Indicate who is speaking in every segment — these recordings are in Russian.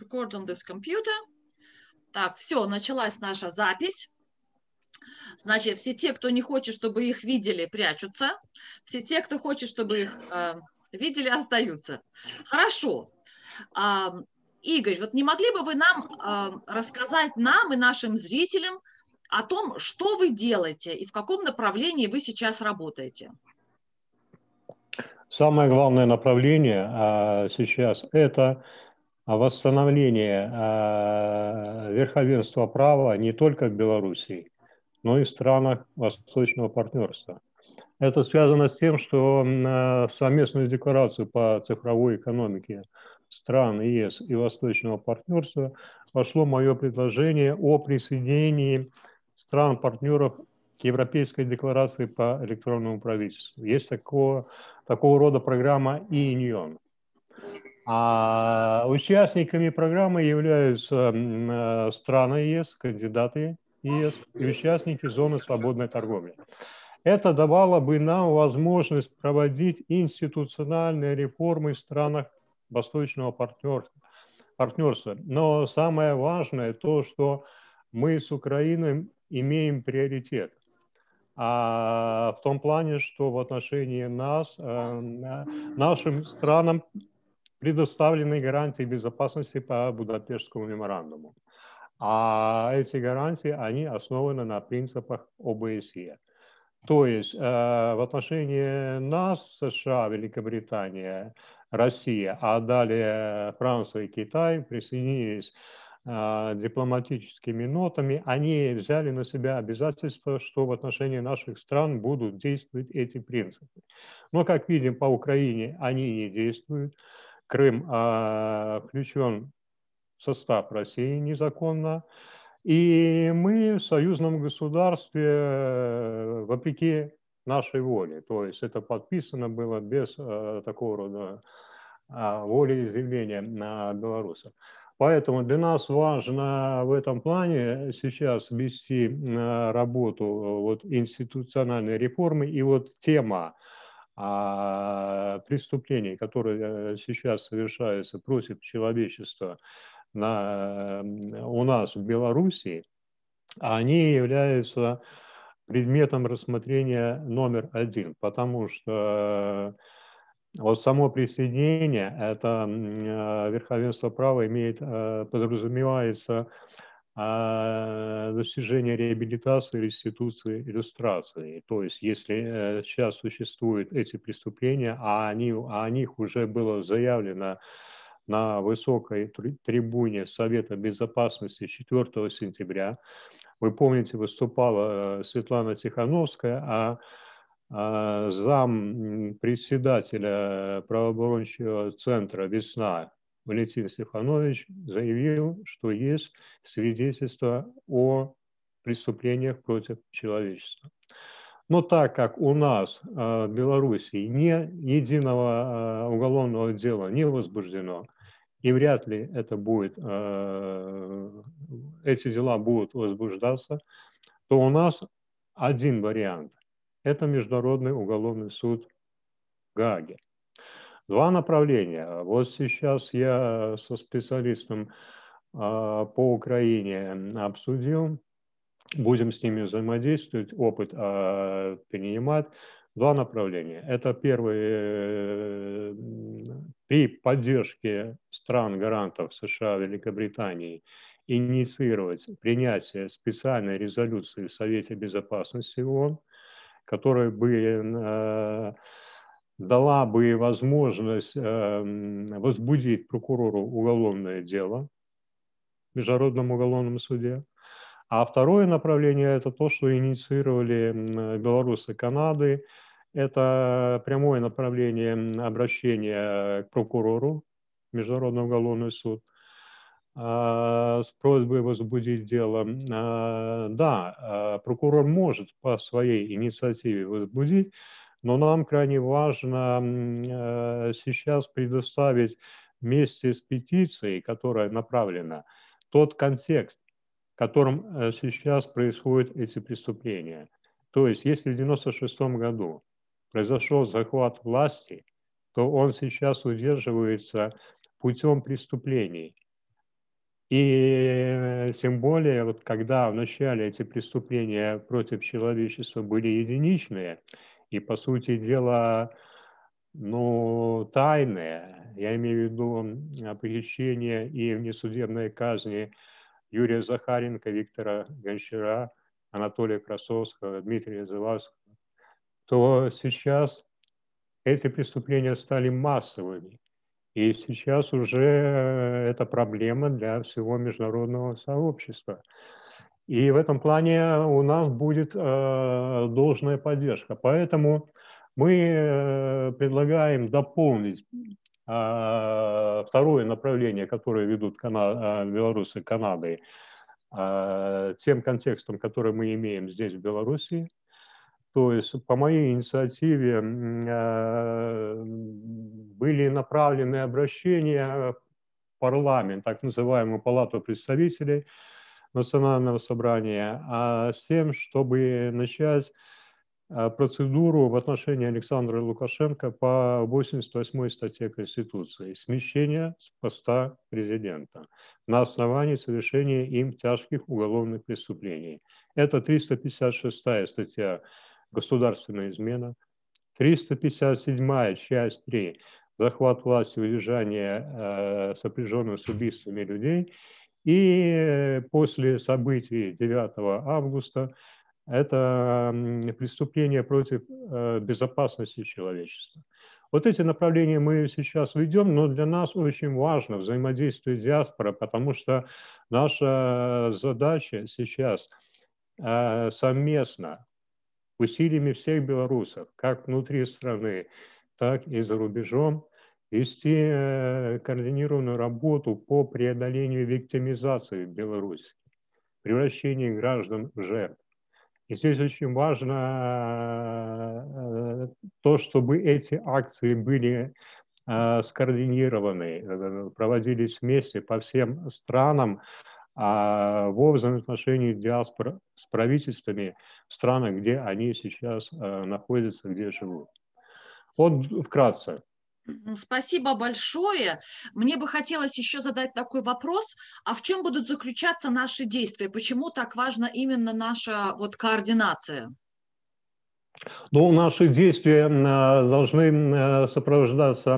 Speaker 1: record on this computer. Так, все, началась наша запись. Значит, все те, кто не хочет, чтобы их видели, прячутся. Все те, кто хочет, чтобы их видели, остаются. Хорошо. Игорь, вот не могли бы вы нам рассказать нам и нашим зрителям о том, что вы делаете и в каком направлении вы сейчас работаете?
Speaker 2: Самое главное направление сейчас – это восстановление верховенства права не только в Беларуси, но и в странах Восточного партнерства. Это связано с тем, что в совместную декларацию по цифровой экономике стран ЕС и Восточного партнерства вошло мое предложение о присоединении стран-партнеров к Европейской декларации по электронному правительству. Есть такого рода программа e-Union. А участниками программы являются страны ЕС, кандидаты ЕС и участники зоны свободной торговли. Это давало бы нам возможность проводить институциональные реформы в странах Восточного партнерства. Но самое важное то, что мы с Украиной имеем приоритет. А в том плане, что в отношении нас, нашим странам предоставлены гарантии безопасности по Будапештскому меморандуму. А эти гарантии, они основаны на принципах ОБСЕ. То есть в отношении нас, США, Великобритания, Россия, а далее Франция и Китай присоединились дипломатическими нотами, они взяли на себя обязательство, что в отношении наших стран будут действовать эти принципы. Но, как видим, по Украине они не действуют. Крым включен в состав России незаконно. И мы в союзном государстве вопреки нашей воле. То есть это подписано было без такого рода волеизъявления белорусов. Поэтому для нас важно в этом плане сейчас вести работу вот, институциональной реформы. И вот тема преступлений, которые сейчас совершаются против человечества у нас в Беларуси, они являются предметом рассмотрения номер один, потому что вот само присоединение, это верховенство права подразумевается достижение реабилитации, реституции, иллюстрации. То есть, если сейчас существуют эти преступления, о них уже было заявлено на высокой трибуне Совета Безопасности 4 сентября. Вы помните, выступала Светлана Тихановская, зам председателя правооборонного центра «Весна» Валентин Стефанович заявил, что есть свидетельства о преступлениях против человечества. Но так как у нас в Беларуси ни единого уголовного дела не возбуждено, и вряд ли эти дела будут возбуждаться, то у нас один вариант – это Международный уголовный суд в Гааге. Два направления. Вот сейчас я со специалистом по Украине обсудил, будем с ними взаимодействовать, опыт перенимать. Два направления. Это первый, при поддержке стран-гарантов США, Великобритании, инициировать принятие специальной резолюции в Совете Безопасности ООН, которая бы дала бы возможность возбудить прокурору уголовное дело в Международном уголовном суде. А второе направление – это то, что инициировали белорусы Канады. Это прямое направление обращения к прокурору в Международный уголовный суд с просьбой возбудить дело. Да, прокурор может по своей инициативе возбудить, но нам крайне важно сейчас предоставить вместе с петицией, которая направлена, тот контекст, в котором сейчас происходят эти преступления. То есть, если в 1996 году произошел захват власти, то он сейчас удерживается путем преступлений. И тем более, вот когда вначале эти преступления против человечества были единичные, и, по сути дела, ну, тайные, я имею в виду похищение и внесудебные казни Юрия Захаренко, Виктора Гончара, Анатолия Красовского, Дмитрия Завадского, то сейчас эти преступления стали массовыми. И сейчас уже это проблема для всего международного сообщества. И в этом плане у нас будет должная поддержка. Поэтому мы предлагаем дополнить второе направление, которое ведут белорусы Канадой, тем контекстом, который мы имеем здесь, в Беларуси. То есть по моей инициативе были направлены обращения в парламент, так называемую Палату представителей Национального собрания, с тем, чтобы начать процедуру в отношении Александра Лукашенко по 88 статье Конституции «Смещение с поста президента на основании совершения им тяжких уголовных преступлений». Это 356 статья «Государственная измена», 357 часть 3 «Захват власти, удержание сопряженных с убийствами людей». И после событий 9 августа это преступление против безопасности человечества. Вот эти направления мы сейчас ведем, но для нас очень важно взаимодействие диаспоры, потому что наша задача сейчас совместно усилиями всех белорусов, как внутри страны, так и за рубежом, вести координированную работу по преодолению виктимизации в Беларуси, превращению граждан в жертв. И здесь очень важно то, чтобы эти акции были скоординированы, проводились вместе по всем странам, во взаимоотношении диаспор с правительствами в странах, где они сейчас находятся, где живут. Вот вкратце.
Speaker 1: Спасибо большое. Мне бы хотелось еще задать такой вопрос. А в чем будут заключаться наши действия? Почему так важна именно наша вот координация?
Speaker 2: Ну, наши действия должны сопровождаться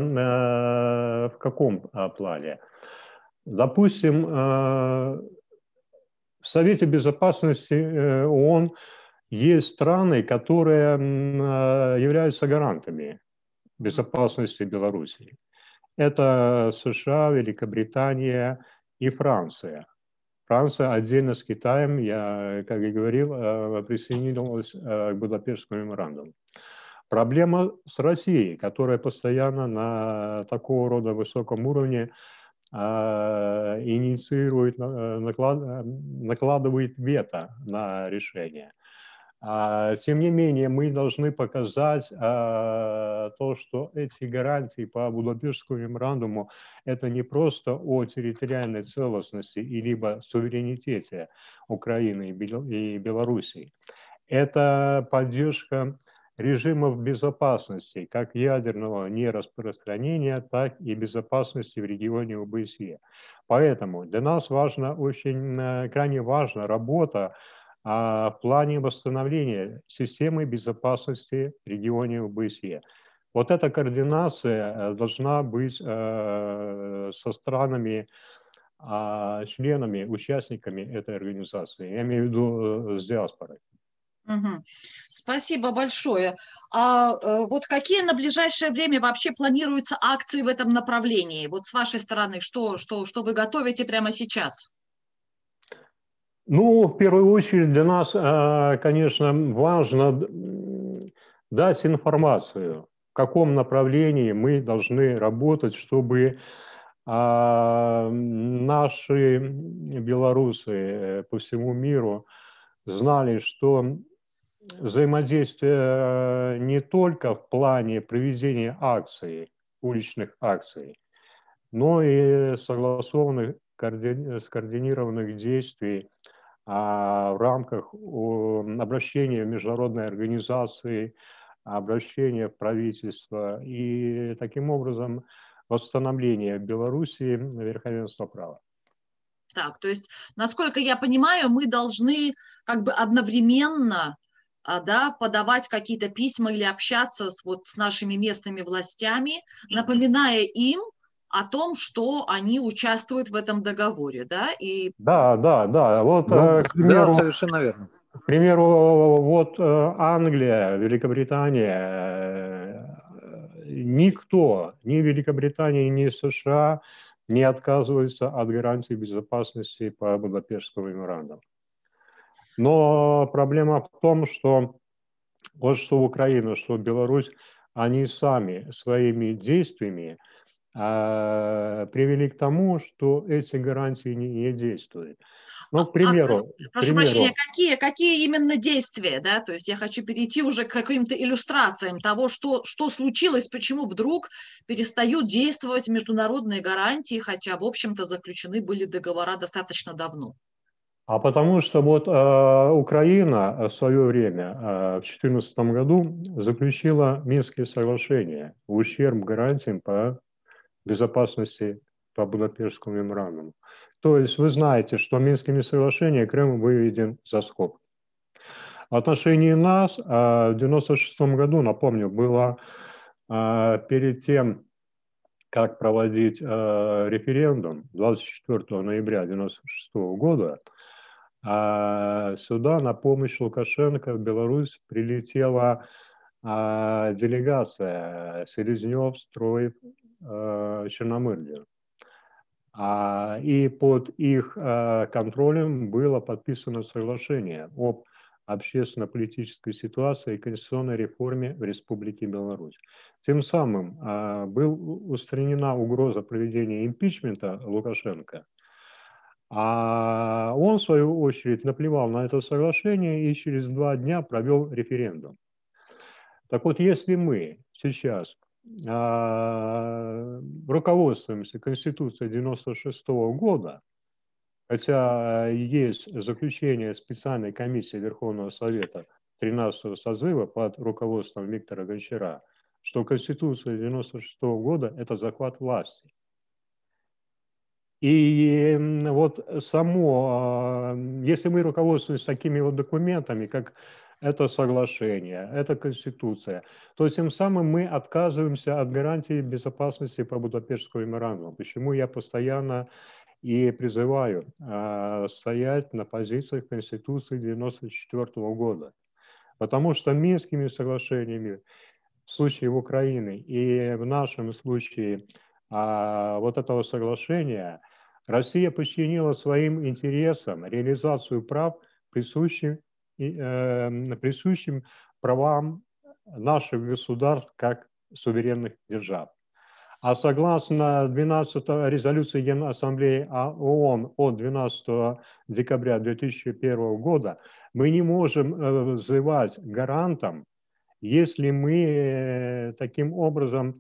Speaker 2: в каком плане? Допустим, в Совете Безопасности ООН есть страны, которые являются гарантами безопасности Беларуси. Это США, Великобритания и Франция. Франция отдельно с Китаем, я, как и говорил, присоединилась к Будапештскому меморандуму. Проблема с Россией, которая постоянно на такого рода высоком уровне инициирует, накладывает вето на решение. Тем не менее, мы должны показать то, что эти гарантии по Будапештскому меморандуму это не просто о территориальной целостности и либо суверенитете Украины и Белоруссии. Это поддержка режимов безопасности, как ядерного нераспространения, так и безопасности в регионе ОБСЕ. Поэтому для нас крайне важна работа в плане восстановления системы безопасности в регионе ОБСЕ. Вот эта координация должна быть со странами, членами, участниками этой организации. Я имею в виду с диаспорой.
Speaker 1: Угу. Спасибо большое. Вот какие на ближайшее время вообще планируются акции в этом направлении? Вот с вашей стороны, что вы готовите прямо сейчас?
Speaker 2: Ну, в первую очередь для нас, конечно, важно дать информацию, в каком направлении мы должны работать, чтобы наши белорусы по всему миру знали, что взаимодействие не только в плане проведения акций, уличных акций, но и согласованных, скоординированных действий в рамках обращения в международные организации, обращения в правительство и таким образом восстановления в Беларуси верховенства права.
Speaker 1: Так, то есть, насколько я понимаю, мы должны как бы одновременно, да, подавать какие-то письма или общаться с нашими местными властями, напоминая им о том, что они участвуют в этом договоре, да, и
Speaker 2: Да, да, да. Вот,
Speaker 3: Ну,
Speaker 2: к
Speaker 3: да,
Speaker 2: примеру,
Speaker 3: совершенно верно.
Speaker 2: К примеру, вот Англия, Великобритания, никто, ни Великобритания, ни США не отказывается от гарантий безопасности по Будапештскому меморандуму. Но проблема в том, что вот что Украина, что Беларусь, они сами своими действиями привели к тому, что эти гарантии не действуют. Ну, к примеру,
Speaker 1: прошу прощения, какие именно действия, да, то есть я хочу перейти уже к каким-то иллюстрациям того, что случилось, почему вдруг перестают действовать международные гарантии, хотя, в общем-то, заключены были договора достаточно давно.
Speaker 2: А потому что вот Украина в свое время, в 2014 году, заключила Минские соглашения в ущерб гарантиям по безопасности по Будапештскому меморандуму. То есть вы знаете, что Минскими соглашениями Крым выведен за скобки. В отношении нас в 1996 году, напомню, было перед тем, как проводить референдум 24 ноября 1996 года, сюда на помощь Лукашенко в Беларусь прилетела делегация Селезнев, Строев, Черномырдин. И под их контролем было подписано соглашение об общественно-политической ситуации и конституционной реформе в Республике Беларусь. Тем самым была устранена угроза проведения импичмента Лукашенко, а он, в свою очередь, наплевал на это соглашение и через 2 дня провел референдум. Так вот, если мы сейчас руководствуемся Конституцией 1996 года, хотя есть заключение специальной комиссии Верховного Совета 13-го созыва под руководством Виктора Гончара, что Конституция 1996 года – это захват власти. И вот само, если мы руководствуемся такими вот документами, как это соглашение, это Конституция, то тем самым мы отказываемся от гарантии безопасности по Будапештскому меморандуму. Почему я постоянно и призываю стоять на позициях Конституции 1994 года. Потому что Минскими соглашениями в случае Украины и в нашем случае вот этого соглашения Россия подчинила своим интересам реализацию прав, присущим правам наших государств как суверенных держав. А согласно 12-й резолюции Генассамблеи ООН от 12 декабря 2001 года, мы не можем взывать гарантам, если мы таким образом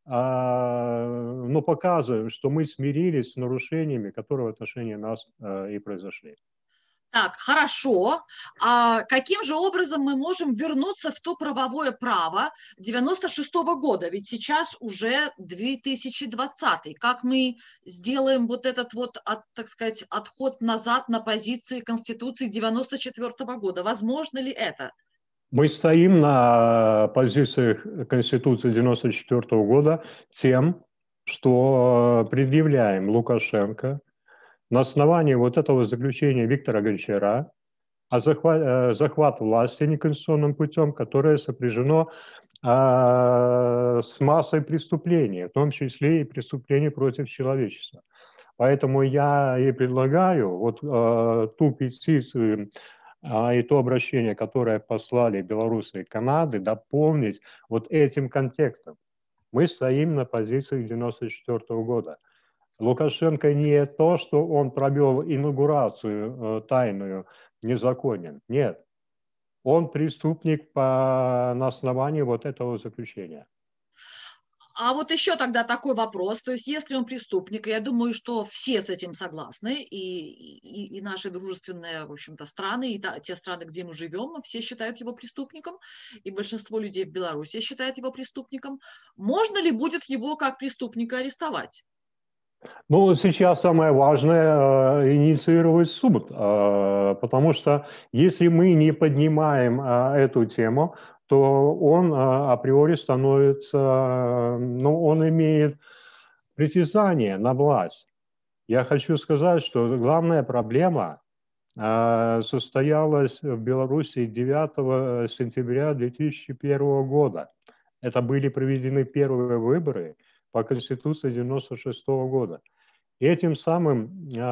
Speaker 2: показываем, что мы смирились с нарушениями, которые в отношении нас и произошли.
Speaker 1: Так, хорошо. А каким же образом мы можем вернуться в то правовое право 96-го года? Ведь сейчас уже 2020. Как мы сделаем вот этот вот, так сказать, отход назад на позиции Конституции 94-го года? Возможно ли это?
Speaker 2: Мы стоим на позициях Конституции 94 года тем, что предъявляем Лукашенко на основании вот этого заключения Виктора Гончара о захват власти неконституционным путем, которое сопряжено с массой преступлений, в том числе и преступлений против человечества. Поэтому я и предлагаю вот ту петицию и то обращение, которое послали белорусы и Канады, дополнить вот этим контекстом. Мы стоим на позиции 1994 года. Лукашенко не то, что он провел инаугурацию тайную, незаконен. Нет. Он преступник на основании вот этого заключения.
Speaker 1: А вот еще тогда такой вопрос, то есть если он преступник, и я думаю, что все с этим согласны, и наши дружественные, в общем-то, страны, и те страны, где мы живем, все считают его преступником, и большинство людей в Беларуси считают его преступником, можно ли будет его как преступника арестовать?
Speaker 2: Ну, сейчас самое важное инициировать суд, потому что если мы не поднимаем эту тему, то он априори становится, ну, он имеет притязание на власть. Я хочу сказать, что главная проблема состоялась в Беларуси 9 сентября 2001 года. Это были проведены первые выборы по Конституции 1996 года. И этим самым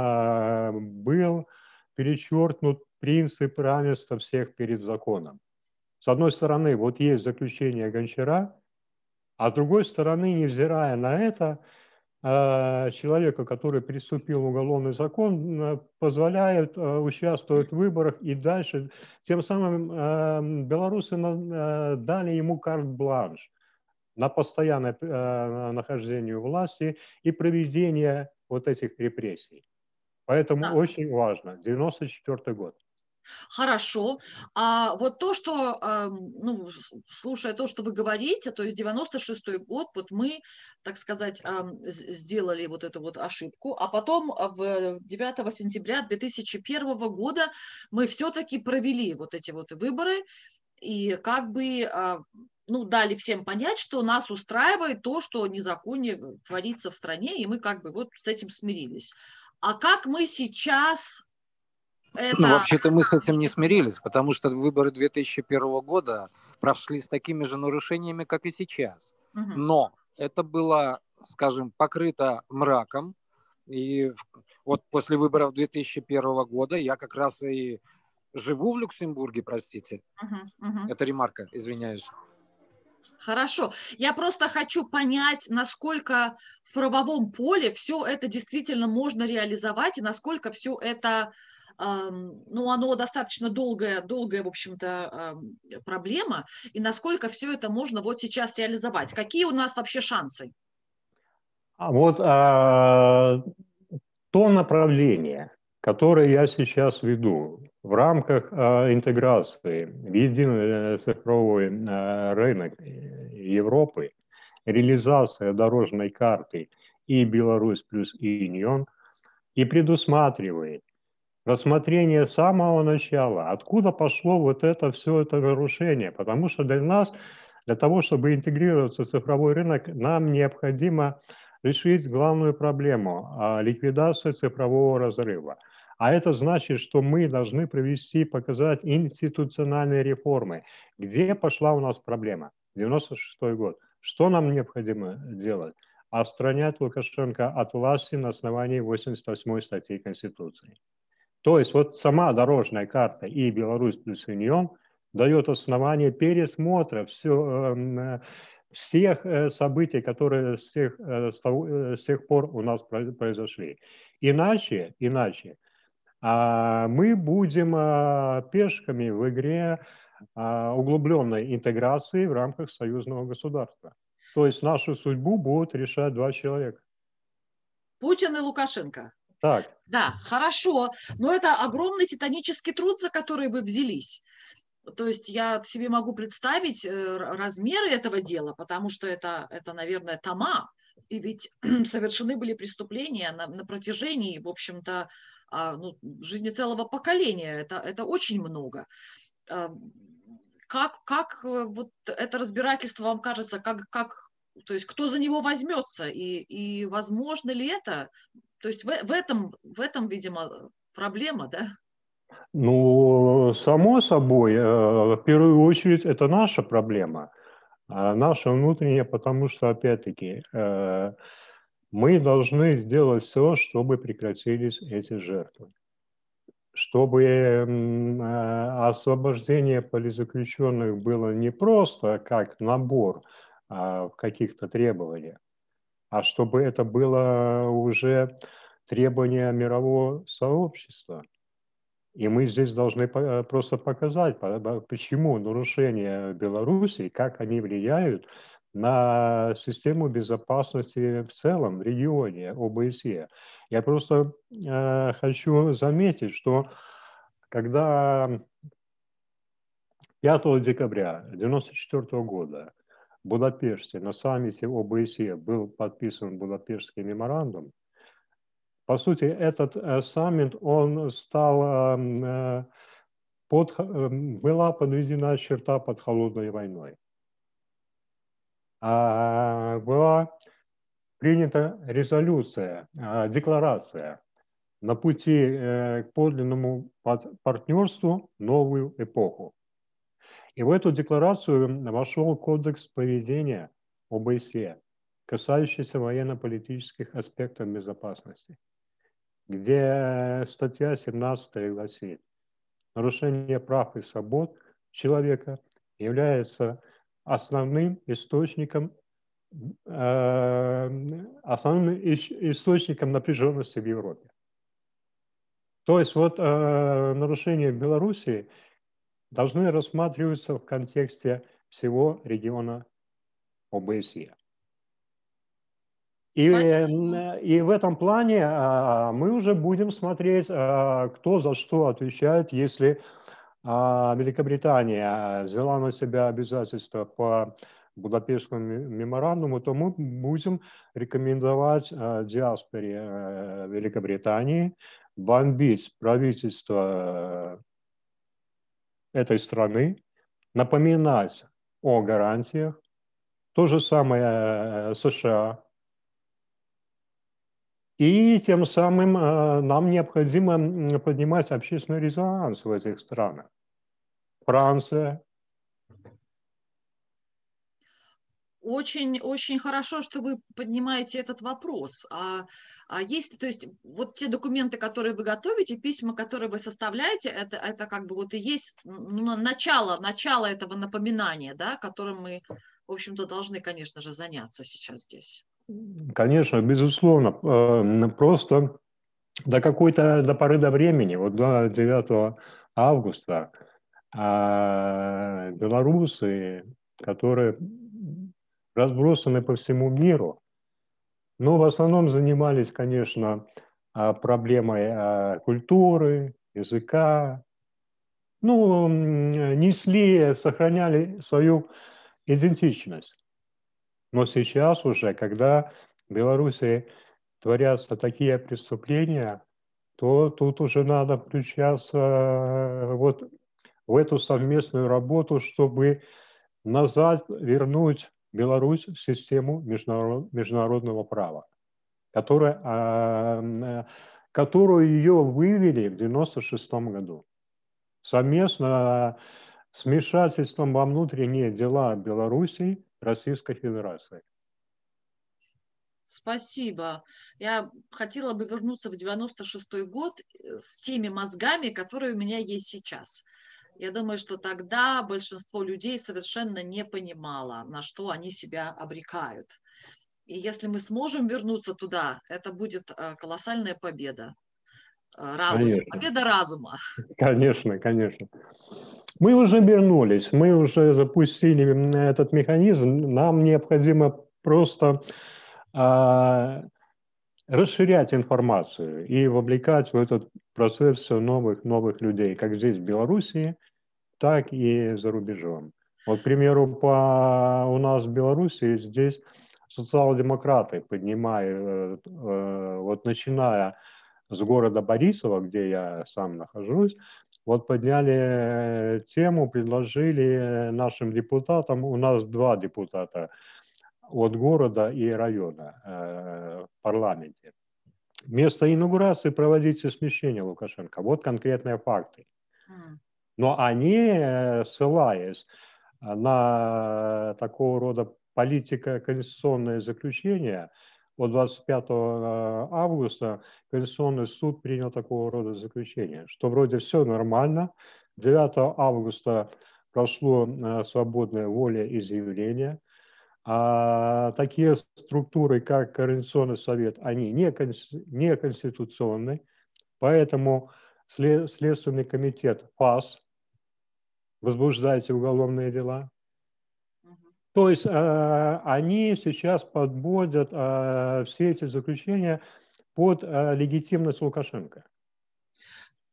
Speaker 2: был перечеркнут принцип равенства всех перед законом. С одной стороны, вот есть заключение Гончара, а с другой стороны, невзирая на это, человека, который приступил уголовный закон, позволяет участвовать в выборах и дальше. Тем самым белорусы дали ему карт-бланш на постоянное нахождение у власти и проведение вот этих репрессий. Поэтому
Speaker 1: Да.
Speaker 2: очень важно. 94 год.
Speaker 1: Хорошо. А вот то, что, ну, слушая то, что вы говорите, то есть 96-й год, вот мы, так сказать, сделали вот эту вот ошибку, а потом в 9 сентября 2001 года мы все-таки провели вот эти вот выборы и как бы, ну, дали всем понять, что нас устраивает то, что незаконие творится в стране, и мы как бы вот с этим смирились. А как мы сейчас
Speaker 3: Ну,
Speaker 1: это...
Speaker 3: вообще-то мы с этим не смирились, потому что выборы 2001 года прошли с такими же нарушениями, как и сейчас.
Speaker 1: Мгм.
Speaker 3: Но это было, скажем, покрыто мраком. И вот после выборов 2001 года я как раз и живу в Люксембурге, простите.
Speaker 1: Мгм, мгм.
Speaker 3: Это ремарка, извиняюсь.
Speaker 1: Хорошо. Я просто хочу понять, насколько в правовом поле все это действительно можно реализовать и насколько все это, ну, оно достаточно долгая, в общем-то, проблема, и насколько все это можно вот сейчас реализовать. Какие у нас вообще шансы?
Speaker 2: Вот то направление, которое я сейчас веду в рамках интеграции в единый цифровой рынок Европы, реализация дорожной карты и Беларусь плюс Union, и предусматривает рассмотрение с самого начала, откуда пошло вот это все это нарушение. Потому что для нас, для того, чтобы интегрироваться в цифровой рынок, нам необходимо решить главную проблему – ликвидацию цифрового разрыва. А это значит, что мы должны провести, показать институциональные реформы. Где пошла у нас проблема? 96-й год. Что нам необходимо делать? Отстранять Лукашенко от власти на основании 88 статьи Конституции. То есть вот сама дорожная карта и Беларусь плюс Union дает основание пересмотра всех событий, которые с тех пор у нас произошли. Иначе мы будем пешками в игре углубленной интеграции в рамках союзного государства. То есть нашу судьбу будут решать два человека.
Speaker 1: Путин и Лукашенко.
Speaker 2: Так.
Speaker 1: Да, хорошо. Но это огромный титанический труд, за который вы взялись. То есть я себе могу представить размеры этого дела, потому что это наверное, тома. И ведь совершены были преступления на протяжении, в общем-то, ну, жизни целого поколения. Это очень много. Как вот это разбирательство вам кажется, то есть кто за него возьмется и возможно ли это? То есть в этом, видимо, проблема, да?
Speaker 2: Ну, само собой, в первую очередь, это наша проблема, наша внутренняя, потому что, опять-таки, мы должны сделать все, чтобы прекратились эти жертвы, чтобы освобождение политзаключенных было не просто как набор в каких-то требованиях, а чтобы это было уже требование мирового сообщества. И мы здесь должны просто показать, почему нарушения Беларуси, как они влияют на систему безопасности в целом в регионе ОБСЕ. Я просто хочу заметить, что когда 5 декабря 1994 года в Будапеште на саммите ОБСЕ был подписан Будапештский меморандум, По сути, этот саммит, он стал, была подведена черта под холодной войной. Была принята резолюция, декларация на пути к подлинному партнерству новую эпоху. И в эту декларацию вошел кодекс поведения ОБСЕ, касающийся военно-политических аспектов безопасности, где статья 17 гласит: нарушение прав и свобод человека является основным источником напряженности в Европе. То есть вот нарушения в Беларуси должны рассматриваться в контексте всего региона ОБСЕ. И в этом плане мы уже будем смотреть, кто за что отвечает. Если Великобритания взяла на себя обязательства по Будапештскому меморандуму, то мы будем рекомендовать диаспоре Великобритании бомбить правительство этой страны, напоминать о гарантиях. То же самое США. И тем самым нам необходимо поднимать общественный резонанс в этих странах. Франция.
Speaker 1: Очень, очень хорошо, что вы поднимаете этот вопрос. Есть, то есть, вот те документы, которые вы готовите, письма, которые вы составляете, это как бы вот и есть начало этого напоминания, да, которым мы, в общем-то, должны, конечно же, заняться сейчас здесь.
Speaker 2: Конечно, безусловно. Просто до поры до времени, вот до 9 августа, белорусы, которые разбросаны по всему миру, но в основном занимались, конечно, проблемой культуры, языка, несли, сохраняли свою идентичность. Но сейчас уже, когда в Беларуси творятся такие преступления, то тут уже надо включаться вот в эту совместную работу, чтобы назад вернуть Беларусь в систему международного права, которую ее вывели в 1996 году. Совместно с вмешательством во внутренние дела Беларуси, Российской Федерации.
Speaker 1: Спасибо. Я хотела бы вернуться в 96-й год с теми мозгами, которые у меня есть сейчас. Я думаю, что тогда большинство людей совершенно не понимало, на что они себя обрекают. И если мы сможем вернуться туда, это будет колоссальная победа. Победа разума.
Speaker 2: Конечно, конечно. Мы уже вернулись, мы уже запустили этот механизм. Нам необходимо просто расширять информацию и вовлекать в этот процесс все новых людей, как здесь в Беларуси, так и за рубежом. Вот, к примеру, у нас в Беларуси здесь социал-демократы поднимают, вот начиная с города Борисова, где я сам нахожусь, вот подняли тему, предложили нашим депутатам, у нас 2 депутата от города и района в парламенте. Вместо инаугурации проводите смещение Лукашенко. Вот конкретные факты. Но они, ссылаясь на такого рода политико-конституционное заключение, от 25 августа Конституционный суд принял такого рода заключение, что вроде все нормально. 9 августа прошло свободное волеизъявление. Такие структуры, как Координационный совет, они не конституционны, поэтому Следственный комитет ФАС возбуждайте уголовные дела. То есть они сейчас подводят все эти заключения под легитимность Лукашенко.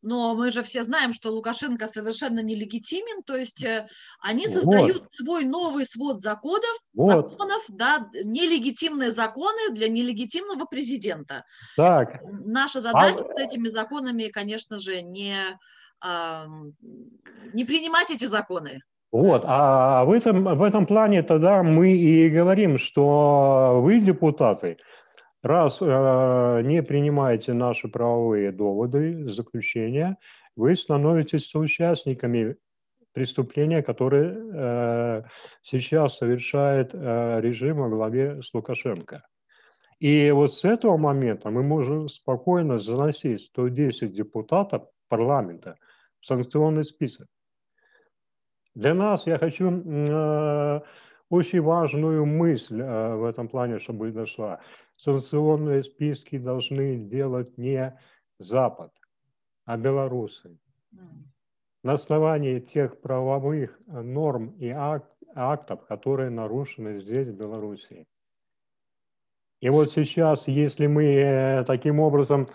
Speaker 1: Но мы же все знаем, что Лукашенко совершенно нелегитимен, то есть они
Speaker 2: Вот,
Speaker 1: создают свой новый свод законов,
Speaker 2: вот,
Speaker 1: да, нелегитимные законы для нелегитимного президента.
Speaker 2: так.
Speaker 1: Наша задача с этими законами, конечно же, не принимать эти законы.
Speaker 2: Вот, а в этом плане тогда мы и говорим, что вы, депутаты, раз не принимаете наши правовые доводы, заключения, вы становитесь соучастниками преступления, которые сейчас совершает режим во главе с Лукашенко. И вот с этого момента мы можем спокойно заносить 110 депутатов парламента в санкционный список. Для нас, я хочу очень важную мысль в этом плане, чтобы дошла. Санкционные списки должны делать не Запад, а белорусы. На основании тех правовых норм и актов, которые нарушены здесь, в Беларуси. И вот сейчас, если мы таким образом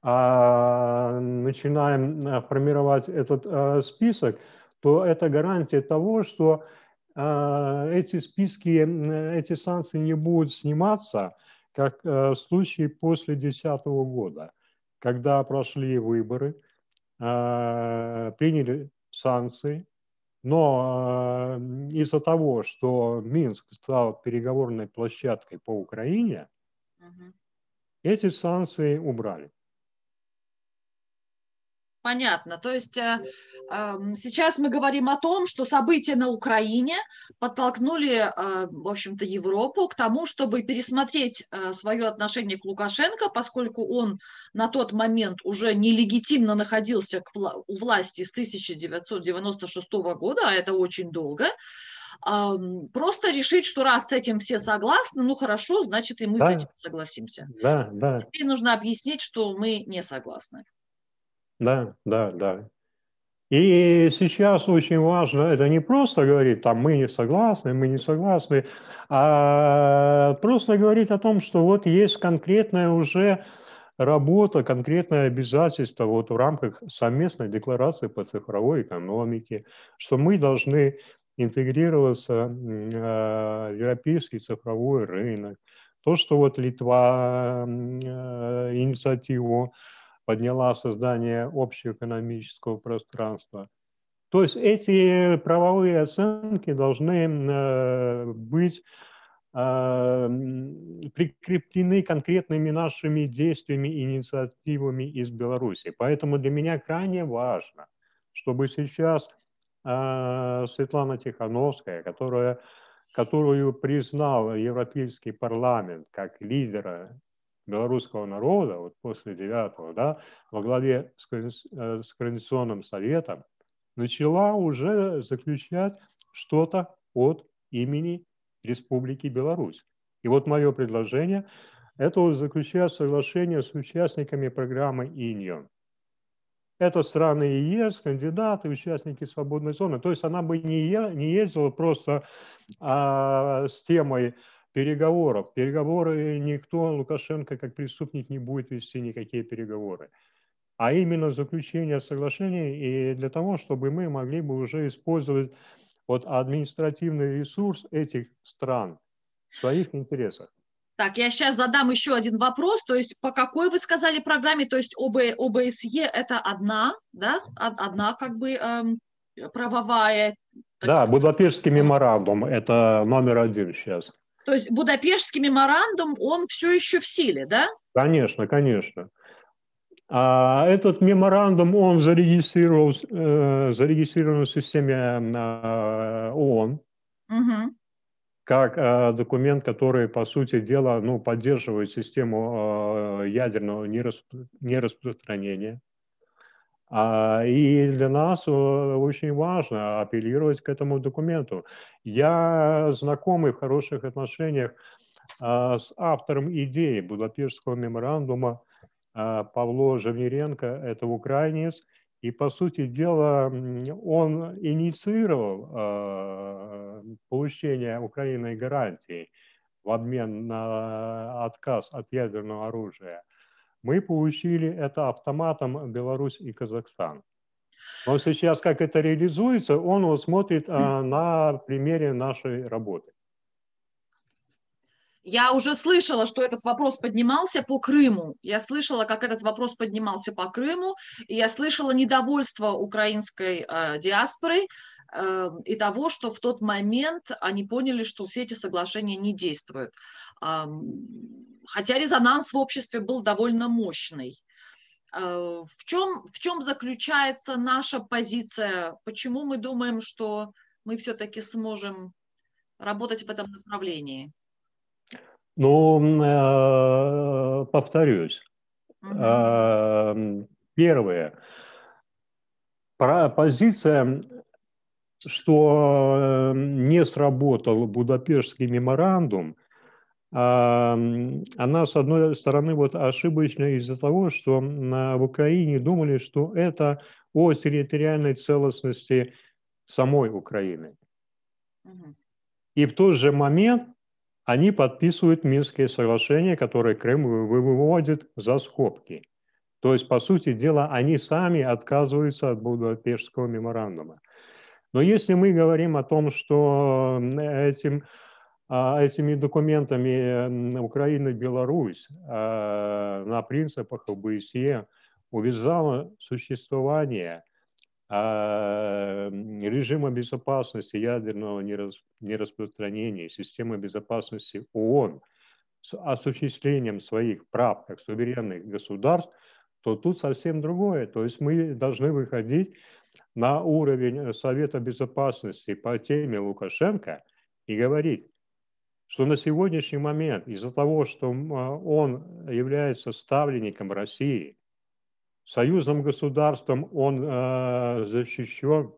Speaker 2: начинаем формировать этот список, то это гарантия того, что эти списки, эти санкции не будут сниматься, как в случае после 2010 года, когда прошли выборы, приняли санкции, но из-за того, что Минск стал переговорной площадкой по Украине, эти санкции убрали.
Speaker 1: Понятно. То есть сейчас мы говорим о том, что события на Украине подтолкнули, в общем-то, Европу к тому, чтобы пересмотреть свое отношение к Лукашенко, поскольку он на тот момент уже нелегитимно находился у власти с 1996 года, а это очень долго. Просто решить, что раз с этим все согласны, ну хорошо, значит и мы с этим согласимся.
Speaker 2: Да.
Speaker 1: Теперь нужно объяснить, что мы не согласны.
Speaker 2: Да. И сейчас очень важно, это не просто говорить, там, мы не согласны, а просто говорить о том, что вот есть конкретная уже работа, конкретное обязательство вот в рамках совместной декларации по цифровой экономике, что мы должны интегрироваться в европейский цифровой рынок. То, что вот Литва инициативу подняла создание общего экономического пространства. То есть эти правовые оценки должны быть прикреплены конкретными нашими действиями и инициативами из Беларуси. Поэтому для меня крайне важно, чтобы сейчас Светлана Тихановская, которую признал Европейский парламент как лидера белорусского народа, вот после 9-го, да, во главе с Координационным советом, начала уже заключать что-то от имени Республики Беларусь. И вот мое предложение – это вот заключать соглашение с участниками программы ИНИОН. Это страны ЕС, кандидаты, участники свободной зоны. То есть она бы не ездила просто с темой переговоров. Переговоры никто, Лукашенко как преступник не будет вести никакие переговоры. А именно заключение соглашений и для того, чтобы мы могли бы уже использовать вот административный ресурс этих стран в своих интересах.
Speaker 1: Так, я сейчас задам еще один вопрос. То есть по какой вы сказали программе? То есть ОБСЕ это одна, да? Одна как бы правовая...
Speaker 2: Да, Будапештский меморандум – это номер 1 сейчас.
Speaker 1: То есть Будапештский меморандум, он все еще в силе, да?
Speaker 2: Конечно. А этот меморандум, он зарегистрирован в системе ООН. Как документ, который, по сути дела, поддерживает систему ядерного нераспространения. И для нас очень важно апеллировать к этому документу. Я знакомый в хороших отношениях с автором идеи Будапештского меморандума Павло Жавниренко, это украинец, и, по сути дела, он инициировал получение Украиной гарантий в обмен на отказ от ядерного оружия. Мы получили это автоматом Беларусь и Казахстан. Но сейчас, как это реализуется, он вот смотрит на примере нашей работы.
Speaker 1: Я уже слышала, что этот вопрос поднимался по Крыму. Я слышала, как этот вопрос поднимался по Крыму, и я слышала недовольство украинской диаспорой и того, что в тот момент они поняли, что все эти соглашения не действуют. Хотя резонанс в обществе был довольно мощный. В чем заключается наша позиция? Почему мы думаем, что мы все-таки сможем работать в этом направлении?
Speaker 2: Ну, повторюсь. Первое. Позиция, что не сработал Будапештский меморандум, она, с одной стороны, вот ошибочна из-за того, что в Украине думали, что это о территориальной целостности самой Украины. И в тот же момент они подписывают Минские соглашения, которые Крым выводит за скобки. То есть, по сути дела, они сами отказываются от Будапештского меморандума. Но если мы говорим о том, что этими документами Украина и Беларусь на принципах ОБСЕ увязала существование режима безопасности ядерного нераспространения, системы безопасности ООН с осуществлением своих прав как суверенных государств, то тут совсем другое. То есть мы должны выходить на уровень Совета Безопасности по теме Лукашенко и говорить, что на сегодняшний момент из-за того, что он является ставленником России, союзным государством он защищен,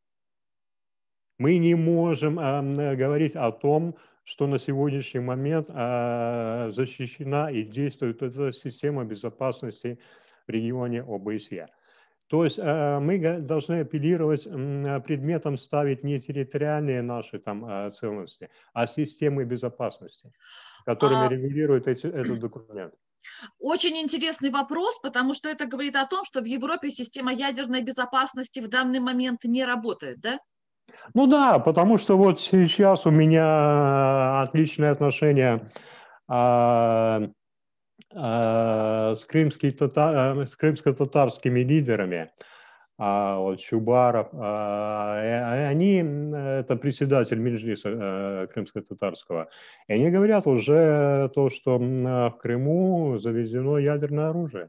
Speaker 2: мы не можем говорить о том, что на сегодняшний момент защищена и действует эта система безопасности в регионе ОБСЕ. То есть мы должны апеллировать предметом ставить не территориальные наши там ценности, а системы безопасности, которыми регулирует этот документ.
Speaker 1: Очень интересный вопрос, потому что это говорит о том, что в Европе система ядерной безопасности в данный момент не работает, да?
Speaker 2: Ну да, потому что вот сейчас у меня отличные отношения с крымско-татарскими лидерами, вот Чубаров, они, это председатель Меджлиса крымско-татарского, и они говорят уже то, что в Крыму завезено ядерное оружие.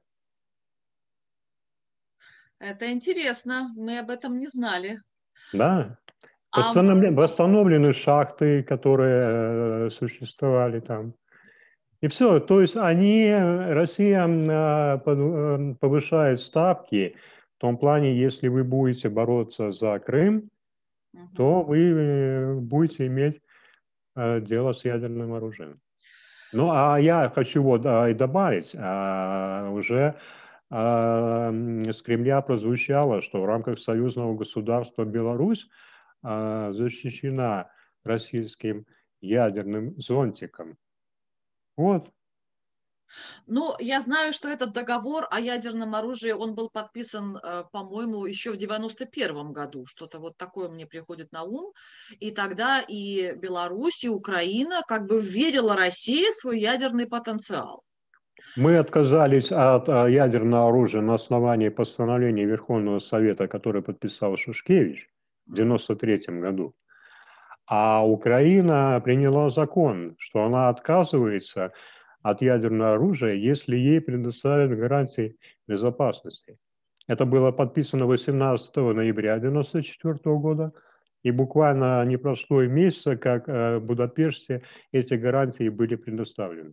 Speaker 1: Это интересно, мы об этом не знали.
Speaker 2: Да, восстановлены шахты, которые существовали там. И все, то есть Россия повышает ставки в том плане, если вы будете бороться за Крым, то вы будете иметь дело с ядерным оружием. Ну, а я хочу вот и добавить, уже с Кремля прозвучало, что в рамках союзного государства Беларусь защищена российским ядерным зонтиком. Вот.
Speaker 1: Ну, я знаю, что этот договор о ядерном оружии, он был подписан, по-моему, еще в 91 году. Что-то вот такое мне приходит на ум. И тогда и Беларусь, и Украина как бы верила России свой ядерный потенциал.
Speaker 2: Мы отказались от ядерного оружия на основании постановления Верховного Совета, которое подписал Шушкевич в 1993 году. А Украина приняла закон, что она отказывается от ядерного оружия, если ей предоставят гарантии безопасности. Это было подписано 18 ноября 1994 года, и буквально не прошло и месяца, как в Будапеште эти гарантии были предоставлены.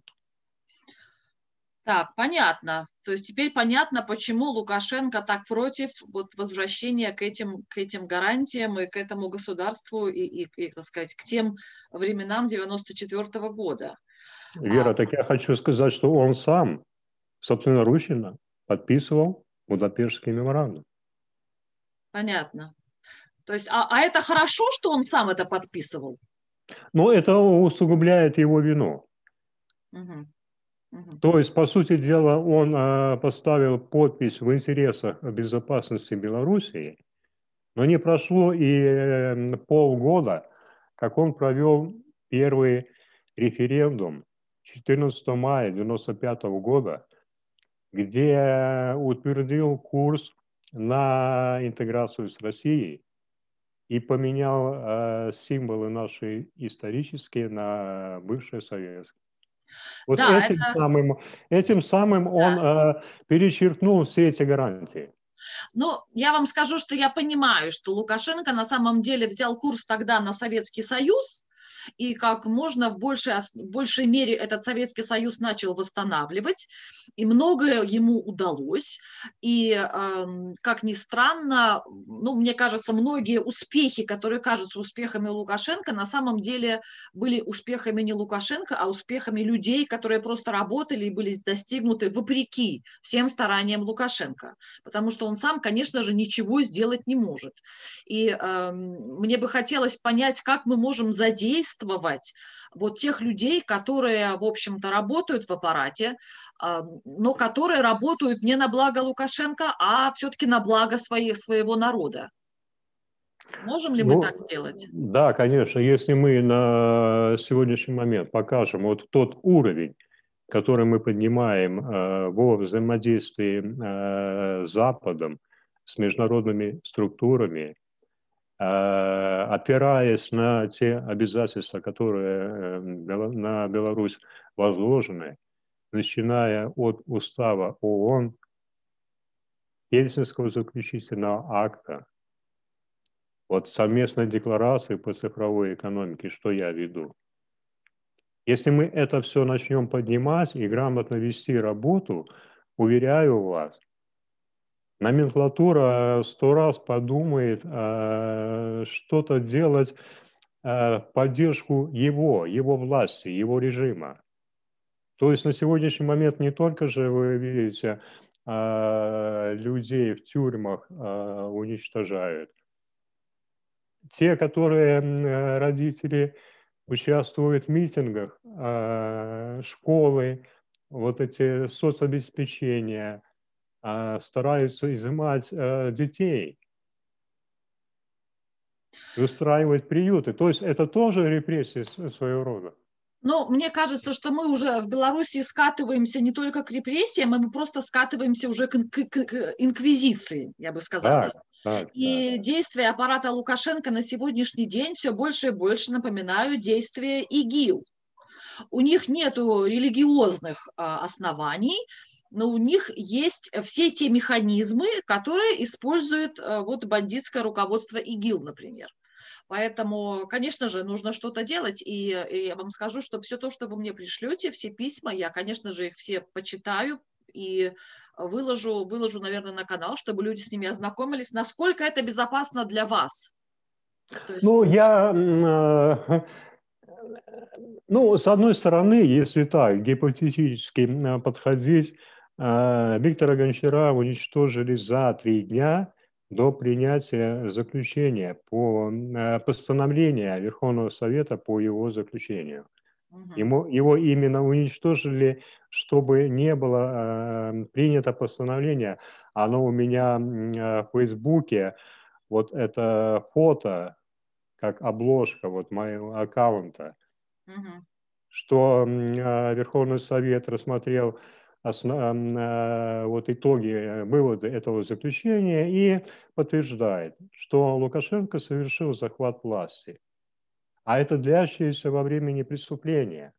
Speaker 1: Так, понятно. То есть теперь понятно, почему Лукашенко так против вот возвращения к этим гарантиям и к этому государству и, так сказать, к тем временам 94 года.
Speaker 2: Вера, так я хочу сказать, что он сам собственноручно подписывал Будапештский меморандум.
Speaker 1: Понятно. То есть, а это хорошо, что он сам это подписывал?
Speaker 2: Но это усугубляет его вину.
Speaker 1: Угу.
Speaker 2: То есть, по сути дела, он поставил подпись в интересах безопасности Белоруссии, но не прошло и полгода, как он провел первый референдум 14 мая 1995 года, где утвердил курс на интеграцию с Россией и поменял символы наши исторические на бывшие советские. Вот
Speaker 1: Да,
Speaker 2: этим самым он
Speaker 1: да.
Speaker 2: перечеркнул все эти гарантии.
Speaker 1: Ну, я вам скажу, что я понимаю, что Лукашенко на самом деле взял курс тогда на Советский Союз, и как можно в большей мере этот Советский Союз начал восстанавливать, и многое ему удалось. И, как ни странно, ну, мне кажется, многие успехи, которые кажутся успехами Лукашенко, на самом деле были успехами не Лукашенко, а успехами людей, которые просто работали и были достигнуты вопреки всем стараниям Лукашенко. Потому что он сам, конечно же, ничего сделать не может. И мне бы хотелось понять, как мы можем задействовать вот тех людей, которые, в общем-то, работают в аппарате, но которые работают не на благо Лукашенко, а все-таки на благо своего народа. Можем ли мы так сделать?
Speaker 2: Да, конечно. Если мы на сегодняшний момент покажем вот тот уровень, который мы поднимаем во взаимодействии с Западом, с международными структурами, опираясь на те обязательства, которые на Беларусь возложены, начиная от устава ООН, Ельцинского заключительного акта, вот совместной декларации по цифровой экономике, что я веду. Если мы это все начнем поднимать и грамотно вести работу, уверяю вас, номенклатура 100 раз подумает, что-то делать в поддержку его власти, его режима. То есть на сегодняшний момент не только же вы видите, людей в тюрьмах уничтожают. Те, которые родители участвуют в митингах, школы, вот эти соцобеспечения, стараются изымать детей и устраивать приюты. То есть это тоже репрессии своего рода.
Speaker 1: Ну, мне кажется, что мы уже в Беларуси скатываемся не только к репрессиям, а мы просто скатываемся уже к инквизиции, я бы сказала. И действия аппарата Лукашенко на сегодняшний день все больше и больше напоминают действия ИГИЛ. У них нет религиозных оснований, но у них есть все те механизмы, которые использует вот бандитское руководство ИГИЛ, например. Поэтому, конечно же, нужно что-то делать. И я вам скажу, что все то, что вы мне пришлете, все письма, я, конечно же, их все почитаю и выложу, наверное, на канал, чтобы люди с ними ознакомились. Насколько это безопасно для вас?
Speaker 2: Есть... с одной стороны, если так, гипотетически подходить, Виктора Гончара уничтожили за 3 дня до принятия заключения по постановлению Верховного Совета по его заключению. Его именно уничтожили, чтобы не было принято постановление. Оно у меня в Фейсбуке, вот это фото, как обложка вот моего аккаунта, что Верховный Совет рассмотрел вот итоги, выводы этого заключения и подтверждает, что Лукашенко совершил захват власти, а это длящееся во времени преступления.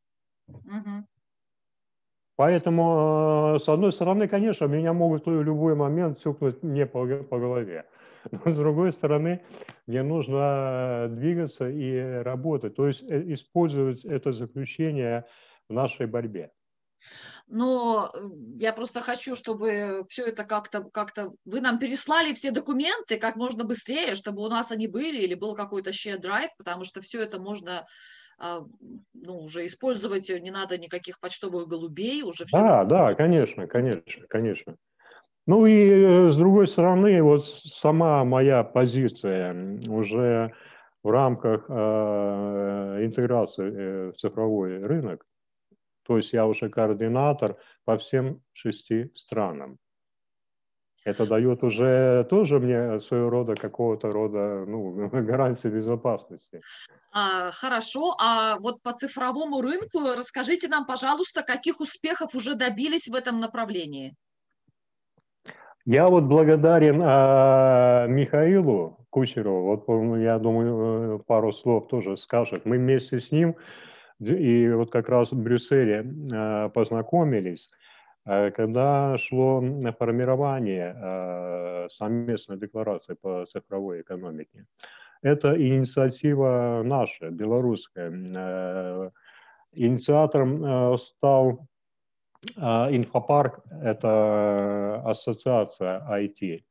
Speaker 2: Поэтому, с одной стороны, конечно, меня могут в любой момент цюкнуть мне по голове. Но, с другой стороны, мне нужно двигаться и работать, то есть использовать это заключение в нашей борьбе.
Speaker 1: Но я просто хочу, чтобы все это как-то вы нам переслали все документы как можно быстрее, чтобы у нас они были, или был какой-то share drive, потому что все это можно уже использовать, не надо никаких почтовых голубей. Уже все
Speaker 2: конечно. Ну и с другой стороны, вот сама моя позиция уже в рамках интеграции в цифровой рынок, То есть я уже координатор по всем 6 странам. Это дает уже тоже мне своего рода, какого-то рода, ну, гарантии безопасности.
Speaker 1: Хорошо, а вот по цифровому рынку расскажите нам, пожалуйста, каких успехов уже добились в этом направлении?
Speaker 2: Я вот благодарен Михаилу Кучерову, вот он, я думаю, пару слов тоже скажет. Мы вместе с ним и вот как раз в Брюсселе познакомились, когда шло формирование совместной декларации по цифровой экономике. Это инициатива наша, белорусская. Инициатором стал Инфопарк – это ассоциация IT.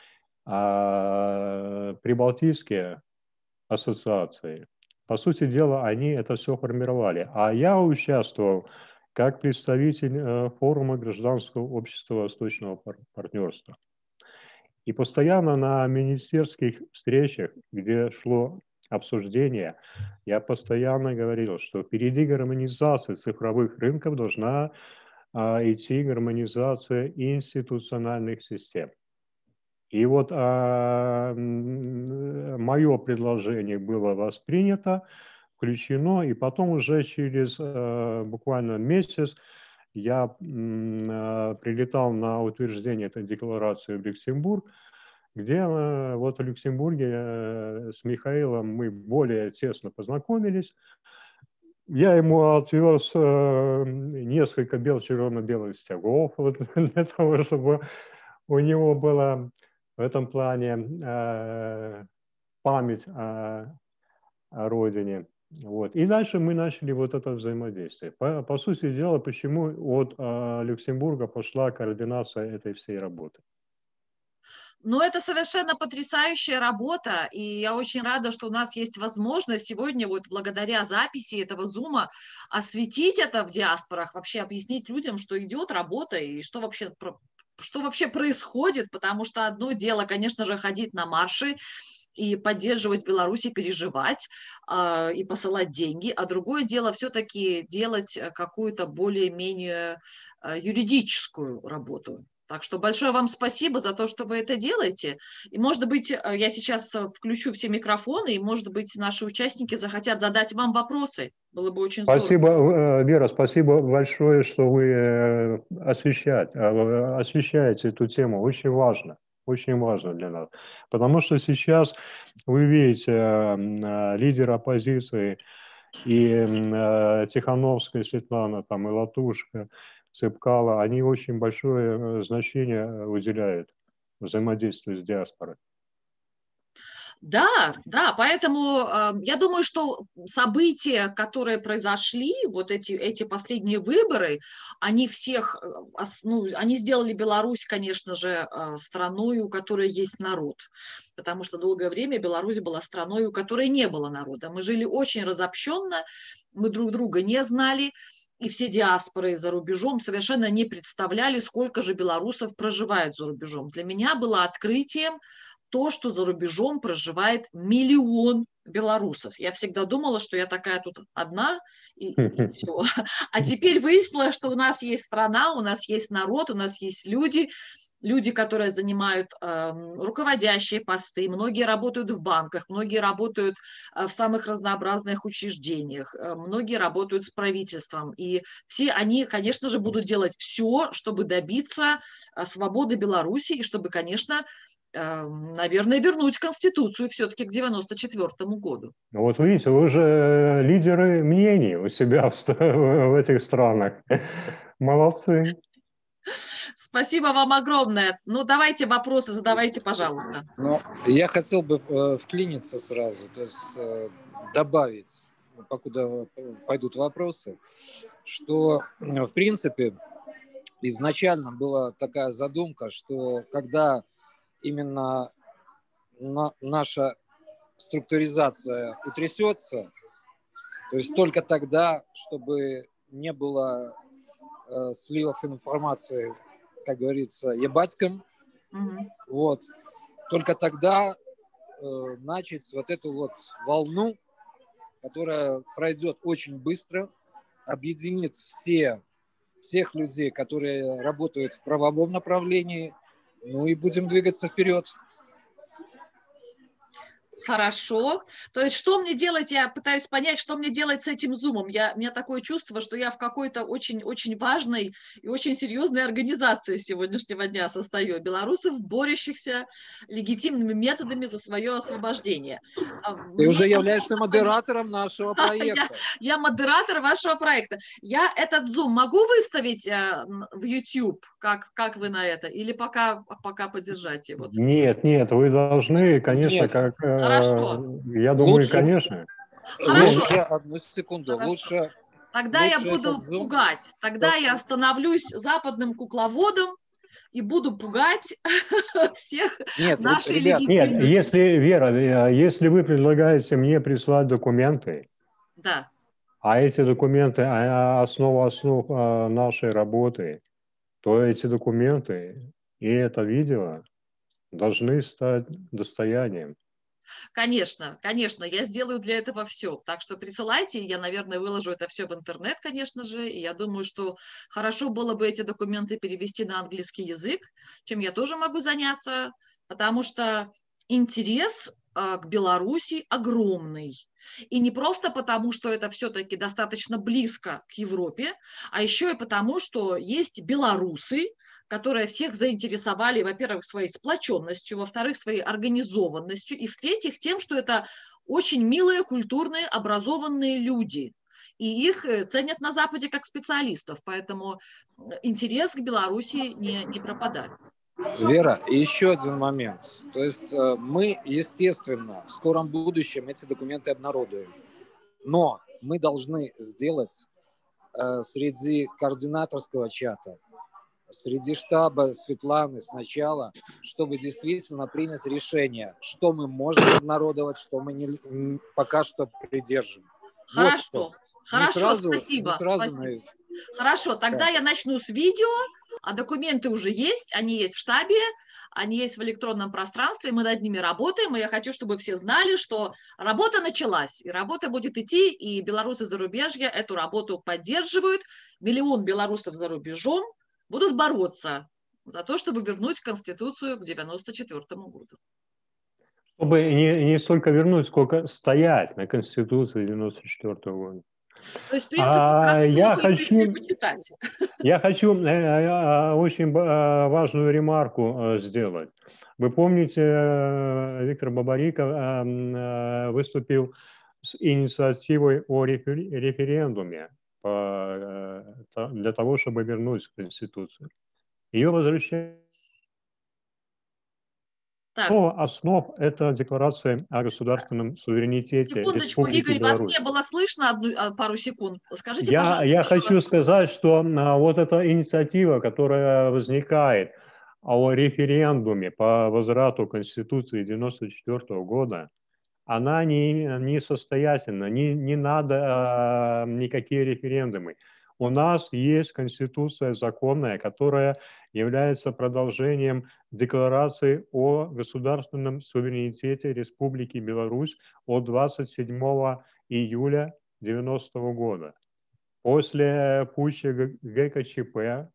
Speaker 2: Прибалтийские ассоциации, по сути дела, они это все формировали. А я участвовал как представитель форума гражданского общества Восточного партнерства. И постоянно на министерских встречах, где шло обсуждение, я постоянно говорил, что впереди гармонизации цифровых рынков должна идти гармонизация институциональных систем. И вот мое предложение было воспринято, включено, и потом уже через буквально месяц я прилетал на утверждение этой декларации в Люксембург, где вот в Люксембурге с Михаилом мы более тесно познакомились. Я ему отвез несколько черно-белых стягов вот, для того, чтобы у него была в этом плане память о родине. Вот. И дальше мы начали вот это взаимодействие. По сути дела, почему от Люксембурга пошла координация этой всей работы.
Speaker 1: Ну, это совершенно потрясающая работа, и я очень рада, что у нас есть возможность сегодня, вот благодаря записи этого зума, осветить это в диаспорах, вообще объяснить людям, что идет работа и что вообще происходит, потому что одно дело, конечно же, ходить на марши и поддерживать Беларусь, и переживать, и посылать деньги, а другое дело все-таки делать какую-то более-менее юридическую работу. Так что большое вам спасибо за то, что вы это делаете. И, может быть, я сейчас включу все микрофоны, и, может быть, наши участники захотят задать вам вопросы. Было бы очень здорово.
Speaker 2: Спасибо, Вера, спасибо большое, что вы освещаете эту тему. Очень важно для нас. Потому что сейчас вы видите лидера оппозиции и Тихановская Светлана, там, и Латушка, Цепкало, они очень большое значение уделяют взаимодействию с диаспорой.
Speaker 1: Да, да, поэтому я думаю, что события, которые произошли, вот эти последние выборы, они они сделали Беларусь, конечно же, страной, у которой есть народ, потому что долгое время Беларусь была страной, у которой не было народа. Мы жили очень разобщенно, мы друг друга не знали, и все диаспоры за рубежом совершенно не представляли, сколько же белорусов проживает за рубежом. Для меня было открытием то, что за рубежом проживает 1 миллион белорусов. Я всегда думала, что я такая тут одна, и все. А теперь выяснилось, что у нас есть страна, у нас есть народ, у нас есть люди, которые занимают руководящие посты, многие работают в банках, многие работают в самых разнообразных учреждениях, многие работают с правительством. И все они, конечно же, будут делать все, чтобы добиться свободы Беларуси и чтобы, конечно, наверное, вернуть Конституцию все-таки к 1994 году.
Speaker 2: Вот видите, вы уже лидеры мнений у себя в этих странах. Молодцы.
Speaker 1: Спасибо вам огромное. Ну, давайте вопросы задавайте, пожалуйста.
Speaker 3: Ну, я хотел бы вклиниться сразу, то есть добавить, покуда пойдут вопросы, что, в принципе, изначально была такая задумка, что когда именно наша структуризация утрясется, то есть только тогда, чтобы не было сливов информации, как говорится, ебатьком, вот, только тогда начать вот эту вот волну, которая пройдет очень быстро, объединит всех людей, которые работают в правовом направлении, ну и будем двигаться вперед.
Speaker 1: Хорошо. То есть что мне делать? Я пытаюсь понять, что мне делать с этим зумом. У меня такое чувство, что я в какой-то очень-очень важной и очень серьезной организации с сегодняшнего дня состою. Белорусов, борющихся легитимными методами за свое освобождение.
Speaker 3: Ты уже являешься модератором нашего проекта.
Speaker 1: Я модератор вашего проекта. Я этот зум могу выставить в YouTube? Как вы на это? Или пока подержать его?
Speaker 2: Нет, вы должны, конечно,
Speaker 3: Нет.
Speaker 1: Хорошо.
Speaker 2: Я думаю, конечно.
Speaker 1: Хорошо.
Speaker 3: Лучше, одну секунду.
Speaker 1: Хорошо. Тогда я буду пугать. Тогда я становлюсь западным кукловодом и буду пугать всех нашей легитимности.
Speaker 2: Нет, если вы предлагаете мне прислать документы,
Speaker 1: да.
Speaker 2: А эти документы основа нашей работы, то эти документы и это видео должны стать достоянием.
Speaker 1: Конечно, я сделаю для этого все. Так что присылайте, я, наверное, выложу это все в интернет, конечно же, и я думаю, что хорошо было бы эти документы перевести на английский язык, чем я тоже могу заняться, потому что интерес к Беларуси огромный. И не просто потому, что это все-таки достаточно близко к Европе, а еще и потому, что есть белорусы, которые всех заинтересовали, во-первых, своей сплоченностью, во-вторых, своей организованностью, и в-третьих, тем, что это очень милые, культурные, образованные люди. И их ценят на Западе как специалистов, поэтому интерес к Беларуси не пропадает.
Speaker 3: Вера, и еще один момент. То есть мы, естественно, в скором будущем эти документы обнародуем. Но мы должны сделать среди координаторского чата, среди штаба Светланы сначала, чтобы действительно принять решение, что мы можем обнародовать, что мы пока что придержим.
Speaker 1: Хорошо, спасибо. Хорошо, тогда я начну с видео, а документы уже есть, они есть в штабе, они есть в электронном пространстве, мы над ними работаем, и я хочу, чтобы все знали, что работа началась, и работа будет идти, и белорусы зарубежья эту работу поддерживают, 1 миллион белорусов за рубежом будут бороться за то, чтобы вернуть Конституцию к 1994 году.
Speaker 2: Чтобы не столько вернуть, сколько стоять на Конституции 1994 года.
Speaker 1: То есть, в принципе,
Speaker 2: я хочу очень важную ремарку сделать. Вы помните, Виктор Бабарико выступил с инициативой о референдуме для того, чтобы вернуть Конституцию. Ее возвращение. Основ – это декларация о государственном суверенитете.
Speaker 1: Секундочку, Игорь, вас не было слышно пару секунд. Скажите, пожалуйста.
Speaker 2: Я хочу сказать, что вот эта инициатива, которая возникает о референдуме по возврату Конституции 1994 года, она не состоятельна, не надо никакие референдумы. У нас есть Конституция законная, которая является продолжением Декларации о государственном суверенитете Республики Беларусь от 27 июля 1990 года. После путча ГКЧП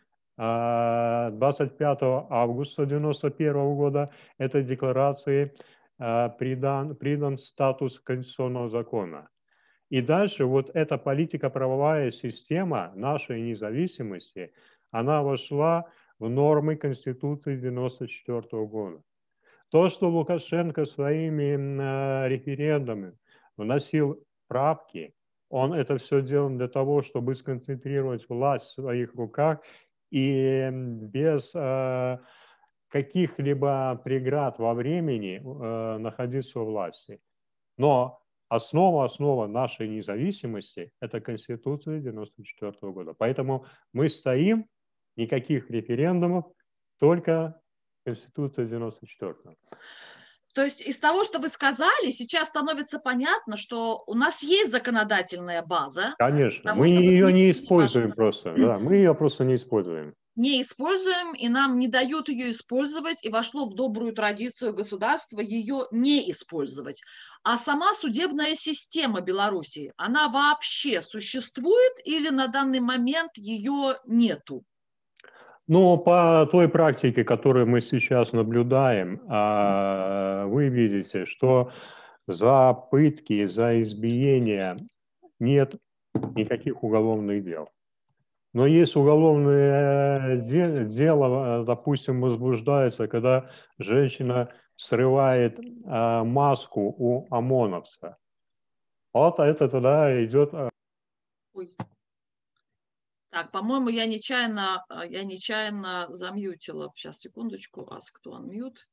Speaker 2: 25 августа 1991 года этой декларации придан статус конституционного закона. И дальше вот эта политико-правовая система нашей независимости, она вошла в нормы Конституции 1994 года. То, что Лукашенко своими референдумами вносил правки, он это все делал для того, чтобы сконцентрировать власть в своих руках и без каких-либо преград во времени находиться у власти. Но основа нашей независимости – это Конституция 1994 года. Поэтому мы стоим, никаких референдумов, только Конституция 1994.
Speaker 1: То есть из того, что вы сказали, сейчас становится понятно, что у нас есть законодательная база.
Speaker 2: Конечно, мы ее не используем просто. Да, мы ее просто не используем.
Speaker 1: не используем, и нам не дают ее использовать, и вошло в добрую традицию государства ее не использовать. А сама судебная система Белоруссии, она вообще существует или на данный момент ее нету?
Speaker 2: Ну, по той практике, которую мы сейчас наблюдаем, вы видите, что за пытки, за избиение нет никаких уголовных дел. Но есть уголовное дело, допустим, возбуждается, когда женщина срывает маску у ОМОНовца. Вот это тогда идет...
Speaker 1: Ой. Так, по-моему, я нечаянно замьютила. Сейчас, секундочку. Ask to unmute.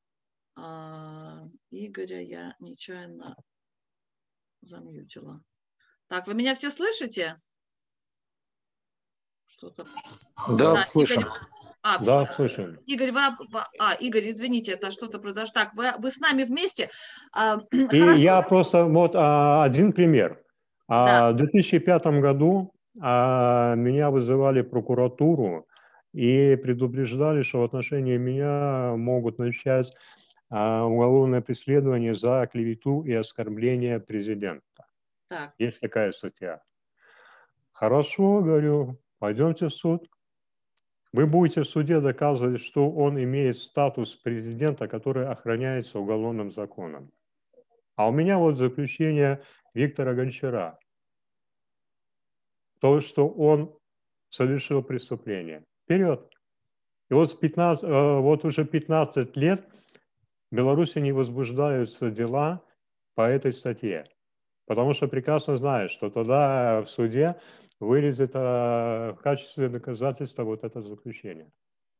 Speaker 1: Игоря я нечаянно замьютила. Так, вы меня все слышите? Что-то...
Speaker 3: Да, слышим.
Speaker 1: Игорь...
Speaker 2: Да, слышим.
Speaker 1: Игорь, Игорь, извините, это что-то произошло. Так, вы с нами вместе.
Speaker 2: И я просто, вот один пример.
Speaker 1: Да.
Speaker 2: В 2005 году меня вызывали в прокуратуру и предупреждали, что в отношении меня могут начать уголовное преследование за клевету и оскорбление президента.
Speaker 1: Так.
Speaker 2: Есть такая статья. Хорошо, говорю, пойдемте в суд. Вы будете в суде доказывать, что он имеет статус президента, который охраняется уголовным законом. А у меня вот заключение Виктора Гончара. То, что он совершил преступление. Вперед! И вот уже 15 лет в Беларуси не возбуждаются дела по этой статье. Потому что прекрасно знают, что тогда в суде вылезет в качестве доказательства вот это заключение.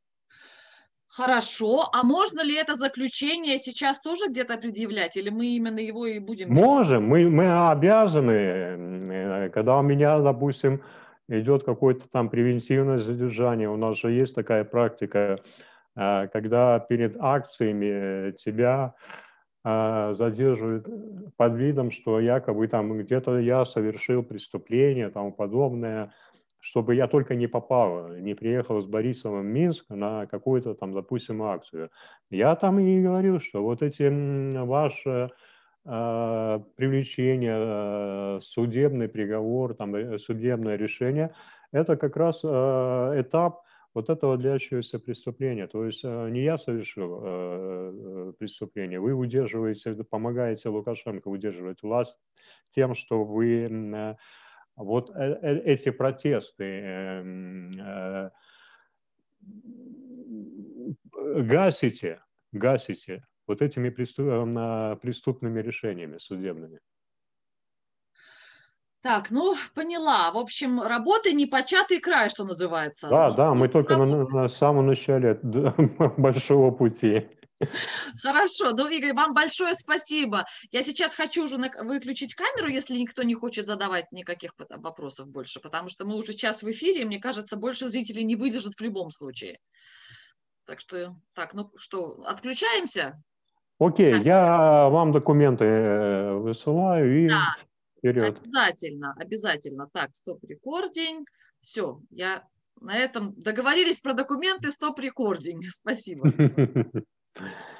Speaker 1: Хорошо. А можно ли это заключение сейчас тоже где-то предъявлять? Или мы именно его и будем...
Speaker 2: Можем. Мы обязаны. Когда у меня, допустим, идет какое-то там превентивное задержание, у нас же есть такая практика, когда перед акциями тебя задерживают под видом, что якобы там где-то я совершил преступление, тому подобное, чтобы я только не попал, не приехал с Борисовым в Минск на какую-то там, допустим, акцию. Я там и говорил, что вот эти ваши привлечение, судебный приговор, там, судебное решение, это как раз этап вот этого длящегося преступления. То есть не я совершил преступление, вы удерживаете, помогаете Лукашенко удерживать власть тем, что вы вот эти протесты гасите вот этими преступными решениями судебными.
Speaker 1: Так, ну, поняла. В общем, работы непочатый край, что называется.
Speaker 2: Да, мы только на самом начале большого пути.
Speaker 1: Хорошо. Ну, Игорь, вам большое спасибо. Я сейчас хочу уже выключить камеру, если никто не хочет задавать никаких вопросов больше, потому что мы уже час в эфире, и мне кажется, больше зрителей не выдержат в любом случае. Так что, ну что, отключаемся?
Speaker 2: Окей, я вам документы высылаю и вперед.
Speaker 1: Обязательно. Так, стоп-рекординг. Все, я на этом договорились про документы, стоп-рекординг. Спасибо.